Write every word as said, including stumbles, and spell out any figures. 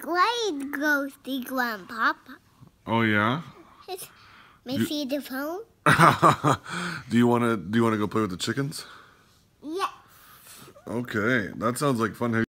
played Ghosty Grandpapa. Oh yeah. It's, may you... see the phone? do you want to? Do you want to go play with the chickens? Yes. Okay, that sounds like fun.